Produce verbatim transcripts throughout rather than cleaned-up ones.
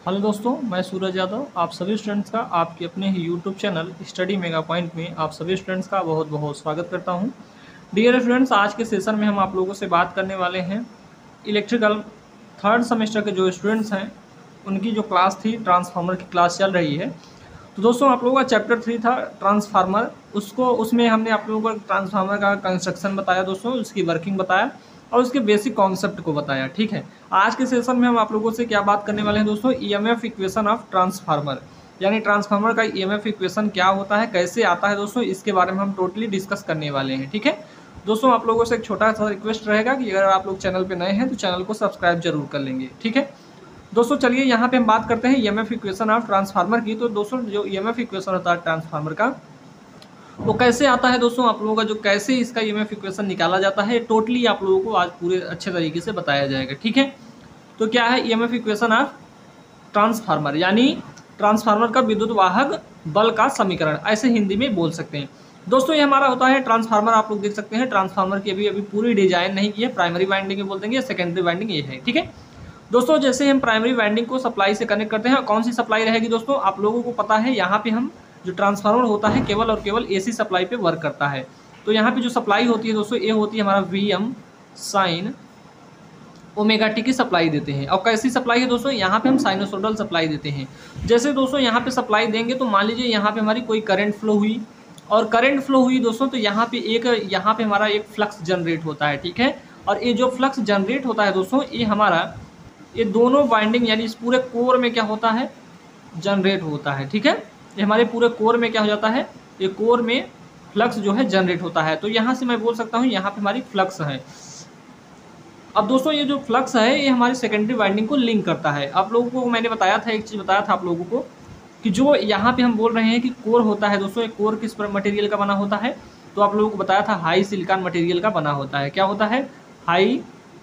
Hello दोस्तों, मैं सूरज यादव आप सभी स्टूडेंट्स का आपके अपने ही YouTube channel study mega point में आप सभी स्टूडेंट्स का बहुत बहुत स्वागत करता हूं। डियर स्टूडेंट्स, आज के सेशन में हम आप लोगों से बात करने वाले हैं इलेक्ट्रिकल थर्ड सेमेस्टर के जो स्टूडेंट्स हैं उनकी जो क्लास थी ट्रांसफार्मर की क्लास चल रही है। तो दोस्तों आप लोगों का चैप्टर थ्री था ट्रांसफार्मर, उसको उसमें हमने आप लोगों को ट्रांसफार्मर का कंस्ट्रक्शन बताया दोस्तों, उसकी वर्किंग बताया और उसके बेसिक कॉन्सेप्ट को बताया। ठीक है, आज के सेशन में हम आप लोगों से क्या बात करने वाले हैं दोस्तों, ईएमएफ इक्वेशन ऑफ ट्रांसफार्मर, यानी ट्रांसफार्मर का ईएमएफ इक्वेशन क्या होता है, कैसे आता है दोस्तों, इसके बारे में हम टोटली डिस्कस करने वाले हैं। ठीक है दोस्तों, आप लोगों से एक छोटा सा रिक्वेस्ट रहेगा कि अगर आप लोग चैनल पे नए हैं तो चैनल को सब्सक्राइब जरूर कर लेंगे। ठीक है दोस्तों, चलिए यहाँ पे हम बात करते हैं ईएमएफ इक्वेशन ऑफ ट्रांसफार्मर की। तो दोस्तों जो ईएमएफ इक्वेशन होता है ट्रांसफार्मर का वो कैसे आता है दोस्तों, आप लोगों का जो कैसे इसका ईएमएफ इक्वेशन निकाला जाता है टोटली आप लोगों को आज पूरे अच्छे तरीके से बताया जाएगा। ठीक है, तो क्या है ईएमएफ इक्वेशन ऑफ ट्रांसफार्मर, यानी ट्रांसफार्मर का विद्युत वाहक बल का समीकरण, ऐसे हिंदी में बोल सकते हैं। दोस्तों ये हमारा होता है ट्रांसफार्मर, आप लोग देख सकते हैं ट्रांसफार्मर की अभी अभी पूरी डिजाइन नहीं की है, प्राइमरी वाइंडिंग बोल देंगे, सेकेंडरी वाइंडिंग ये है। ठीक है दोस्तों, जैसे हम प्राइमरी वाइंडिंग को सप्लाई से कनेक्ट करते हैं, कौन सी सप्लाई रहेगी दोस्तों, आप लोगों को पता है यहाँ पे हम जो ट्रांसफार्मर होता है केवल और केवल एसी सप्लाई पे वर्क करता है। तो यहाँ पे जो सप्लाई होती है दोस्तों ये होती है हमारा V M sine omega T की सप्लाई देते हैं। और कैसी सप्लाई है दोस्तों, यहाँ पे हम साइनोसोडल सप्लाई देते हैं। जैसे दोस्तों यहाँ पे सप्लाई देंगे तो मान लीजिए यहाँ पे हमारी कोई करंट फ्लो हुई, और करंट फ्लो हुई दोस्तों तो यहाँ पे एक यहाँ पे हमारा एक फ्लक्स जनरेट होता है। ठीक है, और ये जो फ्लक्स जनरेट होता है दोस्तों ये हमारा ये दोनों बाइंडिंग यानी इस पूरे कोर में क्या होता है, जनरेट होता है। ठीक है, ये हमारे पूरे कोर में क्या हो जाता है, ये कोर में फ्लक्स जो है जनरेट होता है। तो यहाँ से मैं बोल सकता हूँ यहाँ पे हमारी फ्लक्स है। अब दोस्तों ये जो फ्लक्स है ये हमारी सेकेंडरी वाइंडिंग को लिंक करता है। आप लोगों को मैंने बताया था, एक चीज़ बताया था आप लोगों को कि जो यहाँ पे हम बोल रहे हैं कि कोर होता है दोस्तों, एक कोर किस मटेरियल का बना होता है, तो आप लोगों को बताया था हाई सिलिकॉन मटेरियल का बना होता है। क्या होता है, हाई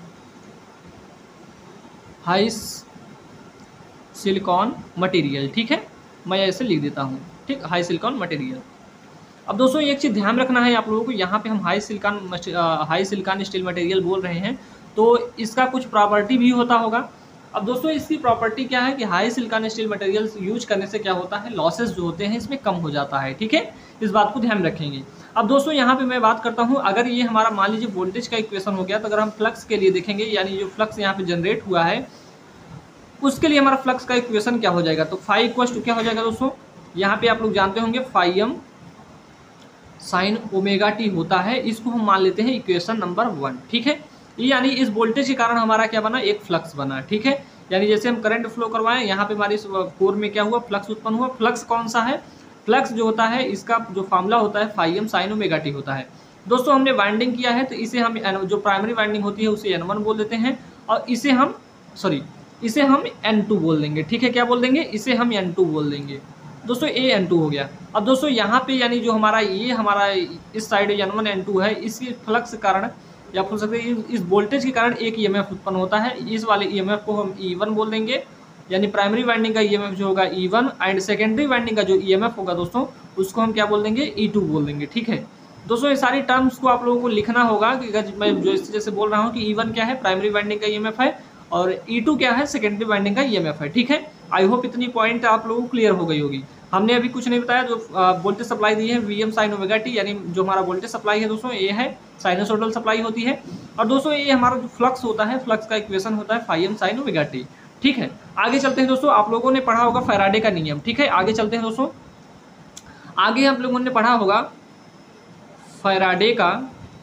हाई सिलिकॉन मटेरियल। ठीक है, मैं ऐसे लिख देता हूँ। ठीक, हाई सिलिकॉन मटेरियल। अब दोस्तों एक चीज़ ध्यान रखना है आप लोगों को, यहाँ पे हम high silicon high silicon steel material बोल रहे हैं तो इसका कुछ प्रॉपर्टी भी होता होगा। अब दोस्तों इसकी प्रॉपर्टी क्या है कि high silicon steel material use करने से क्या होता है, लॉसेस जो होते हैं इसमें कम हो जाता है। ठीक है, इस बात को ध्यान रखेंगे। अब दोस्तों यहाँ पे मैं बात करता हूँ, अगर ये हमारा मान लीजिए वोल्टेज का इक्वेशन हो गया, तो अगर हम फ्लक्स के लिए देखेंगे, यानी जो फ्लक्स यहाँ पे जनरेट हुआ है उसके लिए हमारा फ्लक्स का इक्वेशन क्या हो जाएगा, तो फाई इक्वल टू क्या हो जाएगा दोस्तों, यहाँ पे आप लोग जानते होंगे phi M sine omega T होता है, इसको हम मान लेते हैं इक्वेशन नंबर वन। ठीक है, यानी इस वोल्टेज के कारण हमारा क्या बना, एक फ्लक्स बना। ठीक है, यानी जैसे हम करंट फ्लो करवाएं, यहाँ पे हमारी कोर में क्या हुआ, फ्लक्स उत्पन्न हुआ। फ्लक्स कौन सा है, फ्लक्स जो होता है इसका जो फार्मूला होता है phi M sine omega T होता है। दोस्तों हमने वाइंडिंग किया है तो इसे हम जो प्राइमरी वाइंडिंग होती है उसे एन वन बोल देते हैं, और इसे हम सॉरी इसे हम एन टू बोल देंगे। ठीक है, क्या बोल देंगे, इसे हम एन टू बोल देंगे दोस्तों, ए एन टू हो गया। अब दोस्तों यहाँ पे यानी जो हमारा ये हमारा इस side N one N two है, इसके फ्लक्स के कारण या बोल सकते हैं इस वोल्टेज के कारण एक ईएमएफ उत्पन्न होता है। इस वाले ईएमएफ को हम ई वन बोल देंगे, यानी प्राइमरी वाइंडिंग का ईएमएफ जो होगा E one, and secondary winding का जो ईएमएफ होगा दोस्तों उसको हम क्या बोल देंगे, ई टू बोल देंगे। ठीक है दोस्तों, ये सारी टर्म्स को आप लोगों को लिखना होगा कि मैं जो जैसे बोल रहा हूँ कि ई वन क्या है, प्राइमरी वाइंडिंग का ईएमएफ है, और ई टू क्या है, सेकेंडरी वाइंडिंग का ईएमएफ है। ठीक है, आई होप इतनी पॉइंट आप लोगों को क्लियर हो गई होगी। हमने अभी कुछ नहीं बताया, जो वोल्टेज सप्लाई दी है V M sine omega T, यानी जो हमारा वोल्टेज सप्लाई है दोस्तों ये है साइनोसोडल सप्लाई होती है। और दोस्तों ये हमारा जो फ्लक्स होता है, फ्लक्स का इक्वेशन होता है phi M sine omega T. ठीक है, आगे चलते हैं दोस्तों, आप लोगों ने पढ़ा होगा फैराडे का नियम। ठीक है, आगे चलते हैं दोस्तों, आगे आप लोगों ने पढ़ा होगा फैराडे का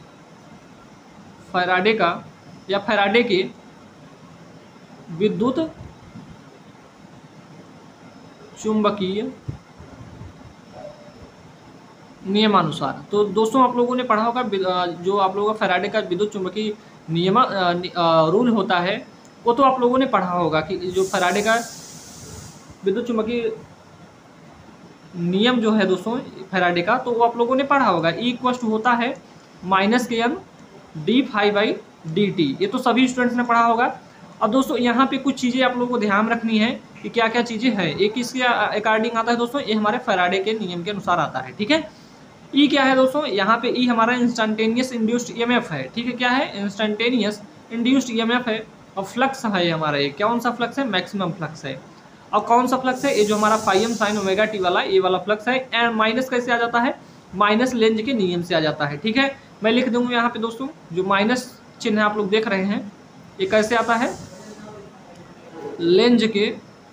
फैराडे का या फैराडे के विद्युत चुंबकीय नियमानुसार। तो दोस्तों आप लोगों ने पढ़ा होगा जो आप लोगों का फैराडे का विद्युत चुंबकीय नियम रूल होता है, वो तो आप लोगों ने पढ़ा होगा कि जो फैराडे का विद्युत चुंबकीय नियम जो है दोस्तों फैराडे का, तो वो आप लोगों ने पढ़ा होगा। ई इक्वल टू होता है माइनस के N D phi by D T, ये तो सभी स्टूडेंट्स ने पढ़ा होगा। अब दोस्तों यहाँ पे कुछ चीज़ें आप लोगों को ध्यान रखनी है कि क्या क्या चीज़ें हैं। एक इसके अकॉर्डिंग आता है दोस्तों, ये हमारे फैराडे के नियम के अनुसार आता है। ठीक है, ई क्या है दोस्तों, यहाँ पे ई हमारा इंस्टेंटेनियस इंड्यूस्ड ईएमएफ है। ठीक है, क्या है, इंस्टेंटेनियस इंड्यूस्ड ईएमएफ है, और फ्लक्स है हमारा, ये कौन सा फ्लक्स है, मैक्सिमम फ्लक्स है। और कौन सा फ्लक्स है, ये जो हमारा phi M sine omega T वाला ये वाला फ्लक्स है। एंड माइनस कैसे आ जाता है, माइनस लेंज के नियम से आ जाता है। ठीक है, मैं लिख दूंगा यहाँ पे दोस्तों, जो माइनस चिन्ह आप लोग देख रहे हैं ये कैसे आता है, लेंज के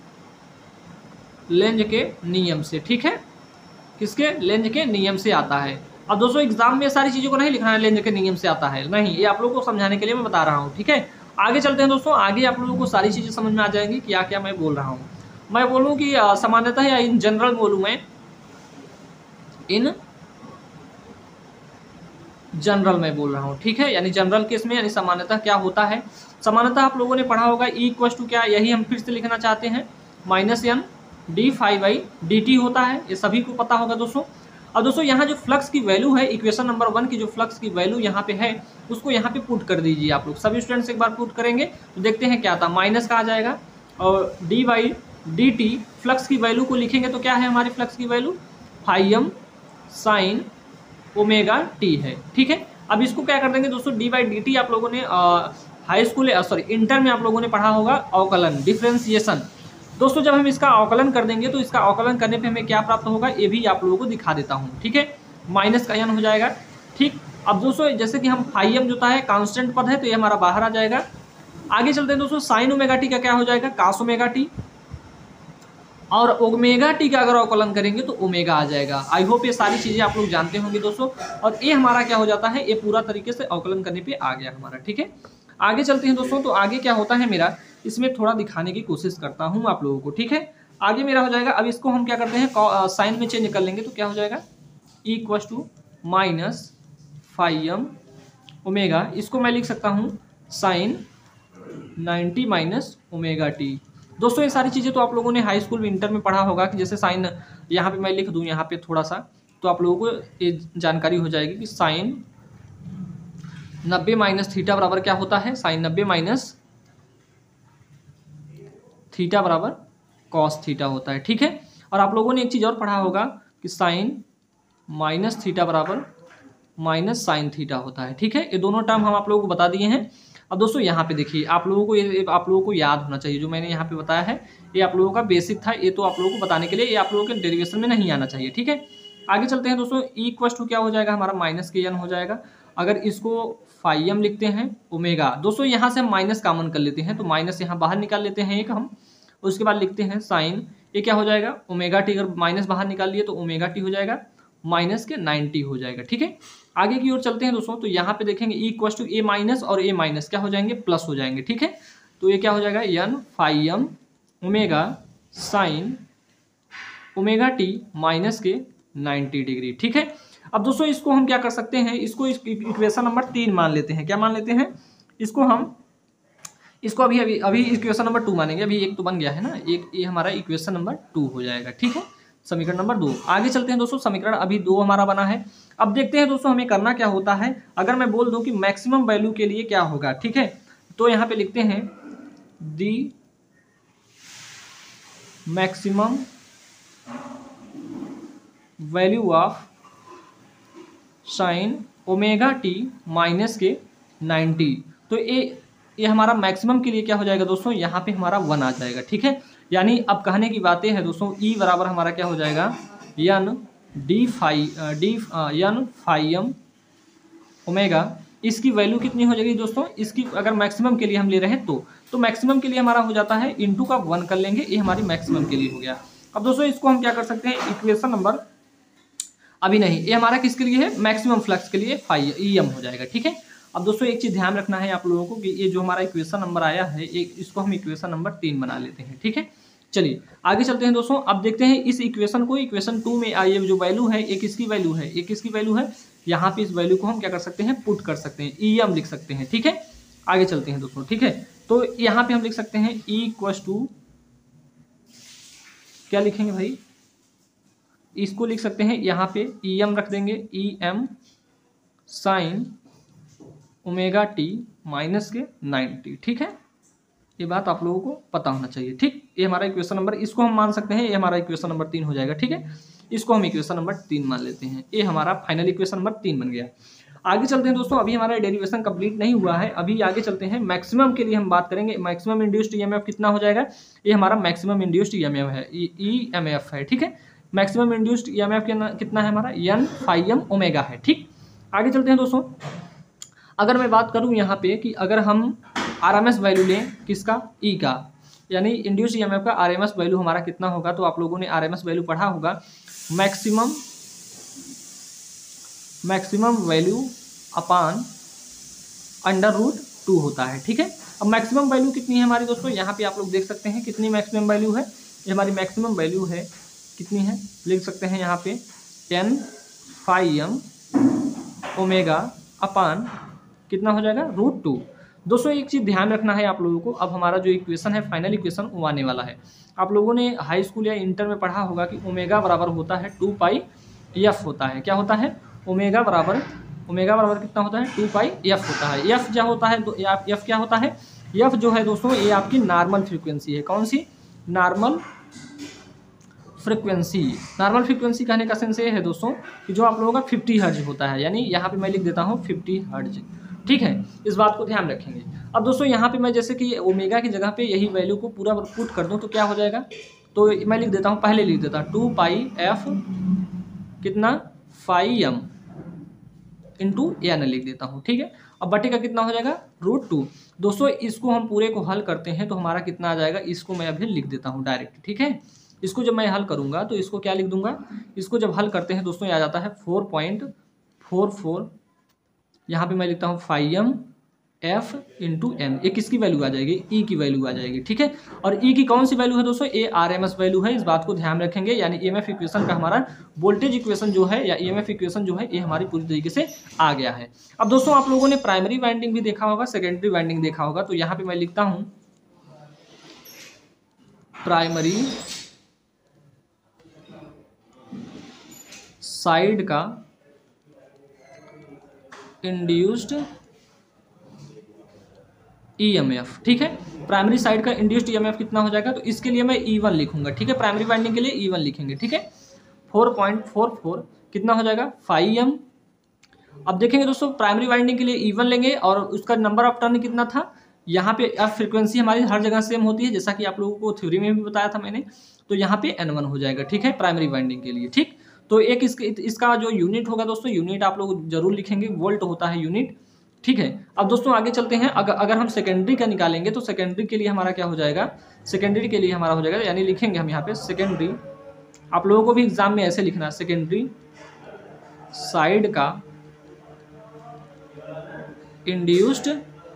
लेंज के नियम से। ठीक है, किसके, लेंज के नियम से आता है। अब दोस्तों एग्जाम में सारी चीज़ों को नहीं लिखना है लेंज के नियम से आता है, नहीं, ये आप लोगों को समझाने के लिए मैं बता रहा हूँ। ठीक है, आगे चलते हैं दोस्तों, आगे आप लोगों को सारी चीज़ें समझ में आ जाएंगी क्या क्या मैं बोल रहा हूँ। मैं बोलूँ कि सामान्यतः या इन जनरल बोलूँ, मैं इन जनरल में बोल रहा हूँ। ठीक है, यानी जनरल केस में यानी सामान्यतः क्या होता है, सामान्यतः आप लोगों ने पढ़ा होगा ई इक्वल टू क्या, यही हम फिर से लिखना चाहते हैं, minus N D phi by D T होता है, ये सभी को पता होगा दोस्तों। अब दोस्तों यहाँ जो फ्लक्स की वैल्यू है, इक्वेशन नंबर वन की जो फ्लक्स की वैल्यू यहाँ पे है उसको यहाँ पे पुट कर दीजिए आप लोग, सभी स्टूडेंट्स एक बार पुट करेंगे तो देखते हैं क्या था, माइनस का आ जाएगा और D by D T flux की वैल्यू को लिखेंगे तो क्या है हमारी फ्लक्स की value, phi M sine omega T है। ठीक है, अब इसको क्या कर देंगे दोस्तों, डी बाई डी टी आप लोगों ने हाई स्कूल सॉरी इंटर में आप लोगों ने पढ़ा होगा, अवकलन डिफ्रेंसिएशन। दोस्तों जब हम इसका अवकलन कर देंगे तो इसका अवकलन करने पे हमें क्या प्राप्त होगा, ये भी आप लोगों को दिखा देता हूँ। ठीक है, माइनस का एन हो जाएगा। ठीक, अब दोस्तों जैसे कि हम फाइव एम जो है कांस्टेंट पद है तो ये हमारा बाहर आ जाएगा। आगे चलते हैं दोस्तों, साइन ओमेगा टी का क्या हो जाएगा, कास ओमेगा टी, और ओमेगा टी का अगर अवकलन करेंगे तो ओमेगा आ जाएगा। आई होप ये सारी चीज़ें आप लोग जानते होंगे दोस्तों, और ये हमारा क्या हो जाता है, ये पूरा तरीके से अवकलन करने पे आ गया हमारा। ठीक है, आगे चलते हैं दोस्तों, तो आगे क्या होता है मेरा, इसमें थोड़ा दिखाने की कोशिश करता हूँ आप लोगों को। ठीक है, आगे मेरा हो जाएगा, अब इसको हम क्या करते हैं साइन में चेंज कर लेंगे तो क्या हो जाएगा, equal to minus phi M omega, इसको मैं लिख सकता हूँ sine ninety minus omega T. दोस्तों ये सारी चीज़ें तो आप लोगों ने हाई स्कूल में इंटर में पढ़ा होगा कि जैसे साइन यहाँ पे मैं लिख दूँ यहाँ पे थोड़ा सा, तो आप लोगों को ये जानकारी हो जाएगी कि साइन नब्बे माइनस थीटा बराबर क्या होता है, साइन नब्बे माइनस थीटा बराबर कॉस थीटा होता है। ठीक है, और आप लोगों ने एक चीज़ और पढ़ा होगा कि साइन माइनस थीटा बराबर माइनस साइन थीटा होता है। ठीक है, ये दोनों टर्म हम आप लोगों को बता दिए हैं। अब दोस्तों यहाँ पे देखिए, आप लोगों को ये आप लोगों को याद होना चाहिए, जो मैंने यहाँ पे बताया है ये आप लोगों का बेसिक था, ये तो आप लोगों को बताने के लिए, ये आप लोगों के डेरिवेशन में नहीं आना चाहिए। ठीक है, आगे चलते हैं दोस्तों, ई इक्वल टू क्या हो जाएगा हमारा, माइनस के एन हो जाएगा। अगर इसको फाइव एम लिखते हैं ओमेगा, दोस्तों यहाँ से हम माइनस कॉमन कर लेते हैं तो माइनस यहाँ बाहर निकाल लेते हैं एक हम, उसके बाद लिखते हैं साइन, ये क्या हो जाएगा ओमेगा टी, अगर माइनस बाहर निकाल लिए तो ओमेगा टी हो जाएगा माइनस के नाइन्टी हो जाएगा। ठीक है, आगे की ओर चलते हैं दोस्तों, तो यहाँ पे देखेंगे E equal to A minus और ए माइनस क्या हो जाएंगे, प्लस हो जाएंगे। ठीक है, तो ये क्या हो जाएगा, N phi M omega sine omega T minus के नाइन्टी डिग्री। ठीक है, अब दोस्तों इसको हम क्या कर सकते हैं, इसको इक्वेशन नंबर तीन मान लेते हैं। क्या मान लेते हैं इसको, हम इसको अभी अभी अभी इक्वेशन नंबर टू मानेंगे, अभी एक तो बन गया है ना, एक ये हमारा इक्वेशन नंबर टू हो जाएगा। ठीक है, समीकरण नंबर दो। आगे चलते हैं दोस्तों, समीकरण अभी दो हमारा बना है। अब देखते हैं दोस्तों हमें करना क्या होता है, अगर मैं बोल दूं कि मैक्सिमम वैल्यू के लिए क्या होगा। ठीक है, तो यहाँ पे लिखते हैं the maximum value of sine omega T minus के नाइन्टी, तो ये ये हमारा मैक्सिमम के लिए क्या हो जाएगा दोस्तों, यहाँ पे हमारा वन आ जाएगा। ठीक है, यानी अब कहने की बातें हैं दोस्तों, ई बराबर हमारा क्या हो जाएगा, N D phi D N phi M omega, इसकी वैल्यू कितनी हो जाएगी दोस्तों, इसकी अगर मैक्सिमम के लिए हम ले रहे हैं तो तो मैक्सिमम के लिए हमारा हो जाता है इंटू का वन कर लेंगे, ये हमारी मैक्सिमम के लिए हो गया। अब दोस्तों इसको हम क्या कर सकते हैं, इक्वेशन नंबर अभी नहीं, ये हमारा किसके लिए है, मैक्सिमम फ्लक्स के लिए फाइव ई एम हो जाएगा। ठीक है, अब दोस्तों एक चीज़ ध्यान रखना है आप लोगों को कि ये जो हमारा इक्वेशन नंबर आया है, एक इसको हम इक्वेशन नंबर तीन बना लेते हैं। ठीक है, चलिए आगे चलते हैं दोस्तों। अब देखते हैं इस इक्वेशन को, इक्वेशन टू में ये जो वैल्यू है एक इसकी वैल्यू है, एक इसकी वैल्यू है, यहाँ पे इस वैल्यू को हम क्या कर सकते हैं, पुट कर सकते हैं, ई एम लिख सकते हैं। ठीक है, आगे चलते हैं दोस्तों। ठीक है, तो यहाँ पे हम लिख सकते हैं ई इक्वल टू क्या लिखेंगे भाई, इसको लिख सकते हैं यहाँ पे ई एम रख देंगे, E M sine omega T minus के नाइन्टी। ठीक है, ये बात आप लोगों को पता होना चाहिए। ठीक, ये हमारा इक्वेशन नंबर, इसको हम मान सकते हैं, ये हमारा इक्वेशन नंबर तीन हो जाएगा। ठीक है, इसको हम इक्वेशन नंबर तीन मान लेते हैं, ये हमारा फाइनल इक्वेशन नंबर तीन बन गया। आगे चलते हैं दोस्तों, अभी हमारा डेरिवेशन कंप्लीट नहीं हुआ है, अभी आगे चलते हैं मैक्सिमम के लिए हम बात करेंगे। मैक्सिमम इंड्यूस्ड ईएमएफ कितना हो जाएगा, ये हमारा मैक्सिमम इंड्यूस्ड ईएमएफ है, ईएमएफ है, ठीक है। मैक्सिमम इंड्यूस्ड ईएमएफ कितना है हमारा, एन फाई एम ओमेगा है, ठीक। आगे चलते हैं दोस्तों, अगर मैं बात करूं यहाँ पे कि अगर हम आरएमएस वैल्यू लें किसका, ई का, यानी इंड्यूस्ड ईएमएफ का आरएमएस वैल्यू हमारा कितना होगा, तो आप लोगों ने आरएमएस वैल्यू पढ़ा होगा, maximum maximum value upon under root two होता है, ठीक है। अब मैक्सिमम वैल्यू कितनी है हमारी दोस्तों, यहाँ पे आप लोग देख सकते हैं कितनी मैक्सिमम वैल्यू है, ये हमारी मैक्सिमम वैल्यू है, कितनी है लिख सकते हैं यहाँ पे N phi M omega upon कितना हो जाएगा, रूट टू। दोस्तों एक चीज़ ध्यान रखना है आप लोगों को, अब हमारा जो इक्वेशन है फाइनल इक्वेशन वो आने वाला है। आप लोगों ने हाई स्कूल या इंटर में पढ़ा होगा कि ओमेगा बराबर होता है टू पाई एफ होता है, क्या होता है, ओमेगा बराबर ओमेगा बराबर कितना होता है, टू पाई एफ होता है। एफ क्या होता है, एफ क्या होता है, एफ जो है दोस्तों ये आपकी नॉर्मल फ्रीक्वेंसी है, कौन सी, नॉर्मल फ्रीक्वेंसी। नॉर्मल फ्रीक्वेंसी कहने का सेंस ये है दोस्तों कि जो आप लोगों का फिफ्टी हर्ज होता है, यानी यहाँ पे मैं लिख देता हूँ फिफ्टी हर्ज, ठीक है, इस बात को ध्यान रखेंगे। अब दोस्तों यहाँ पे मैं जैसे कि ओमेगा की जगह पे यही वैल्यू को पूरा पुट कर दूँ तो क्या हो जाएगा, तो मैं लिख देता हूँ, पहले लिख देता हूँ टू पाई एफ कितना फाई एम इंटू एन लिख देता हूँ, ठीक है। अब बटे का कितना हो जाएगा, रूट टू। दोस्तों इसको हम पूरे को हल करते हैं तो हमारा कितना आ जाएगा, इसको मैं अभी लिख देता हूँ डायरेक्ट, ठीक है। इसको जब मैं हल करूँगा तो इसको क्या लिख दूंगा, इसको जब हल करते हैं दोस्तों ये आ जाता है फोर पॉइंट फोर फोर, यहाँ पे मैं लिखता हूँ phi M F into N, ये किसकी वैल्यू आ जाएगी, ई की वैल्यू आ जाएगी, ठीक है। और ई की कौन सी वैल्यू है दोस्तों, a R M S value है, इस बात को ध्यान रखेंगे। यानी ई एम एफ इक्वेशन का हमारा वोल्टेज इक्वेशन जो है या ई एम एफ इक्वेशन जो है ये हमारी पूरी तरीके से आ गया है। अब दोस्तों आप लोगों ने प्राइमरी वाइंडिंग भी देखा होगा, सेकेंडरी वाइंडिंग देखा होगा, तो यहाँ पे मैं लिखता हूँ प्राइमरी साइड का इंड्यूस्ड ईएमएफ, ठीक है। प्राइमरी साइड का इंड्यूस्ड ईएमएफ कितना हो जाएगा, तो इसके लिए मैं ई वन लिखूंगा, ठीक है। प्राइमरी वाइंडिंग के लिए ई वन लिखेंगे, ठीक है। फोर पॉइंट फोर फोर कितना हो जाएगा, फाइव एम। अब देखेंगे दोस्तों प्राइमरी वाइंडिंग के लिए ई वन लेंगे और उसका नंबर ऑफ टर्न कितना था, यहाँ पे एफ फ्रीक्वेंसी हमारी हर जगह सेम होती है, जैसा कि आप लोगों को थ्योरी में भी बताया था मैंने, तो यहाँ पे एन वन हो जाएगा, ठीक है, प्राइमरी वाइंडिंग के लिए, ठीक। तो एक इसके इसका जो यूनिट होगा दोस्तों, यूनिट आप लोग जरूर लिखेंगे, वोल्ट होता है यूनिट, ठीक है। अब दोस्तों आगे चलते हैं, अगर अगर हम सेकेंडरी का निकालेंगे तो सेकेंडरी के लिए हमारा क्या हो जाएगा, सेकेंडरी के लिए हमारा हो जाएगा, यानी लिखेंगे हम यहाँ पे सेकेंडरी, आप लोगों को भी एग्जाम में ऐसे लिखना है, सेकेंडरी साइड का इंड्यूस्ड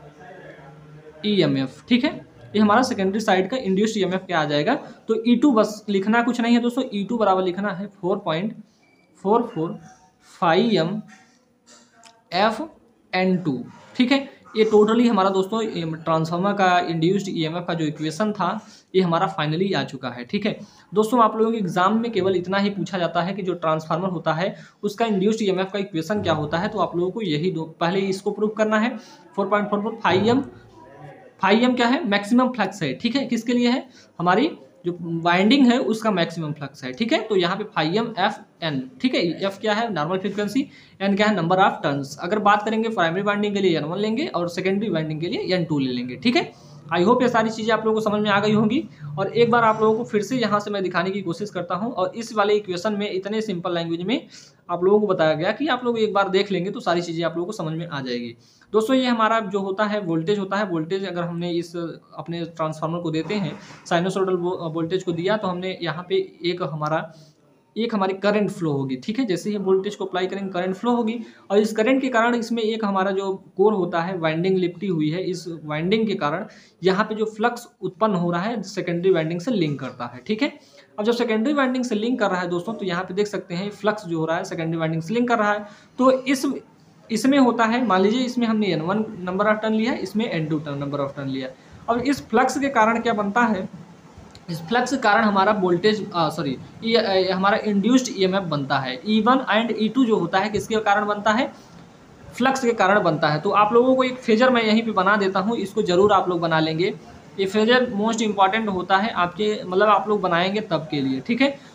ईएमएफ, ठीक है। ये हमारा सेकेंडरी साइड का इंड्यूस्ड ईएमएफ क्या आ जाएगा, तो ई टू बस लिखना कुछ नहीं है दोस्तों, ई टू बराबर लिखना है four point four four phi M F N two, ठीक है। ये टोटली हमारा दोस्तों ट्रांसफार्मर का इंड्यूस्ड ईएमएफ का जो इक्वेशन था ये हमारा फाइनली आ चुका है, ठीक है। दोस्तों आप लोगों के एग्जाम में केवल इतना ही पूछा जाता है कि जो ट्रांसफार्मर होता है उसका इंड्यूस्ड ईएमएफ का इक्वेशन क्या होता है, तो आप लोगों को यही दो पहले इसको प्रूव करना है। Four point four four phi M phi M क्या है, मैक्सिमम फ्लक्स है, ठीक है। किसके लिए है, हमारी जो वाइंडिंग है उसका मैक्सिमम फ्लक्स है, ठीक है। तो यहाँ पे फाइव एम एफ एन, ठीक है। एफ क्या है, नॉर्मल फ्रीक्वेंसी, एन क्या है, नंबर ऑफ टर्न्स। अगर बात करेंगे प्राइमरी वाइंडिंग के लिए एन वन लेंगे और सेकेंडरी वाइंडिंग के लिए एन टू ले लेंगे, ठीक है। आई होप ये सारी चीज़ें आप लोगों को समझ में आ गई होंगी। और एक बार आप लोगों को फिर से यहाँ से मैं दिखाने की कोशिश करता हूँ, और इस वाले इक्वेशन में इतने सिंपल लैंग्वेज में आप लोगों को बताया गया कि आप लोग एक बार देख लेंगे तो सारी चीज़ें आप लोगों को समझ में आ जाएगी। दोस्तों ये हमारा जो होता है वोल्टेज होता है, वोल्टेज अगर हमने इस अपने ट्रांसफार्मर को देते हैं, साइनोसॉइडल वोल्टेज को दिया तो हमने यहाँ पे एक हमारा एक हमारी करंट फ्लो होगी, ठीक है। जैसे ही वोल्टेज को अप्लाई करेंगे करंट फ्लो होगी, और इस करंट के कारण इसमें एक हमारा जो कोर होता है वाइंडिंग लिपटी हुई है, इस वाइंडिंग के कारण यहाँ पे जो फ्लक्स उत्पन्न हो रहा है सेकेंडरी वाइंडिंग से लिंक करता है, ठीक है। अब जब सेकेंडरी वाइंडिंग से लिंक कर रहा है दोस्तों, तो यहाँ पे देख सकते हैं फ्लक्स जो हो रहा है सेकेंडरी वाइंडिंग से लिंक कर रहा है, तो इस इसमें होता है, मान लीजिए इसमें हमने N one number of turn लिया, इसमें N two turn number of turn लिया। अब इस फ्लक्स के कारण क्या बनता है, इस फ्लक्स के कारण हमारा वोल्टेज सॉरी हमारा इंड्यूस्ड ईएमएफ बनता है। E one and E two जो होता है किसके कारण बनता है, फ्लक्स के कारण बनता है। तो आप लोगों को एक फेजर मैं यहीं पे बना देता हूँ, इसको जरूर आप लोग बना लेंगे। ये फेजर मोस्ट इंपॉर्टेंट होता है आपके, मतलब आप लोग बनाएंगे तब के लिए, ठीक है।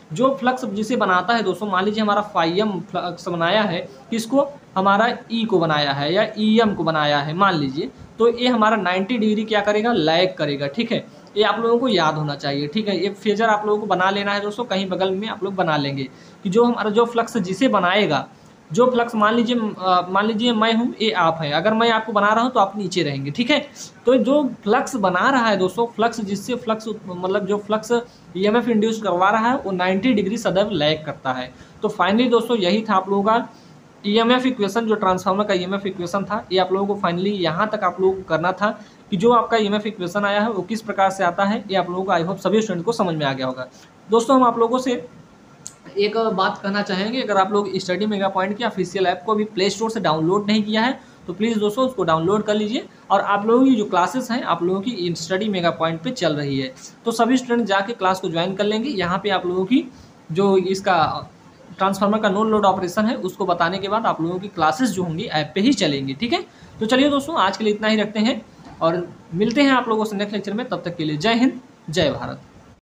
जो फ्लक्स जिसे बनाता है दोस्तों, मान लीजिए हमारा फाइव एम फ्लक्स बनाया है, किसको, हमारा ई को बनाया है या ई एम को बनाया है मान लीजिए, तो ये हमारा नाइन्टी डिग्री क्या करेगा, लैग करेगा। ठीक है, ये आप लोगों को याद होना चाहिए। ठीक है, ये फेजर आप लोगों को बना लेना है दोस्तों, कहीं बगल में आप लोग बना लेंगे कि जो हमारा जो फ्लक्स जिसे बनाएगा, जो फ्लक्स मान लीजिए मान लीजिए मैं हूँ, ये आप है, अगर मैं आपको बना रहा हूँ तो आप नीचे रहेंगे। ठीक है, तो जो फ्लक्स बना रहा है दोस्तों, फ्लक्स जिससे फ्लक्स मतलब जो फ्लक्स ईएमएफ इंड्यूस करवा रहा है वो नाइन्टी डिग्री सदैव लैग करता है। तो फाइनली दोस्तों यही था आप लोगों का ईएमएफ इक्वेशन, जो ट्रांसफार्मर का ईएमएफ इक्वेशन था, ये आप लोगों को फाइनली यहाँ तक आप लोगों को करना था कि जो आपका ईएमएफ इक्वेशन आया है वो किस प्रकार से आता है। ये आप लोगों को आई होप सभी स्टूडेंट को समझ में आ गया होगा। दोस्तों हम आप लोगों से एक बात कहना चाहेंगे, अगर आप लोग स्टडी मेगा पॉइंट के ऑफिशियल ऐप को अभी प्ले स्टोर से डाउनलोड नहीं किया है तो प्लीज़ दोस्तों उसको डाउनलोड कर लीजिए। और आप लोगों की जो क्लासेस हैं आप लोगों की स्टडी मेगा पॉइंट पे चल रही है, तो सभी स्टूडेंट जाके क्लास को ज्वाइन कर लेंगे। यहाँ पे आप लोगों की जो इसका ट्रांसफार्मर का नो लोड ऑपरेशन है उसको बताने के बाद आप लोगों की क्लासेस जो होंगी ऐप पे ही चलेंगी। ठीक है, तो चलिए दोस्तों आज के लिए इतना ही रखते हैं और मिलते हैं आप लोगों से नेक्स्ट लेक्चर में। तब तक के लिए जय हिंद, जय भारत।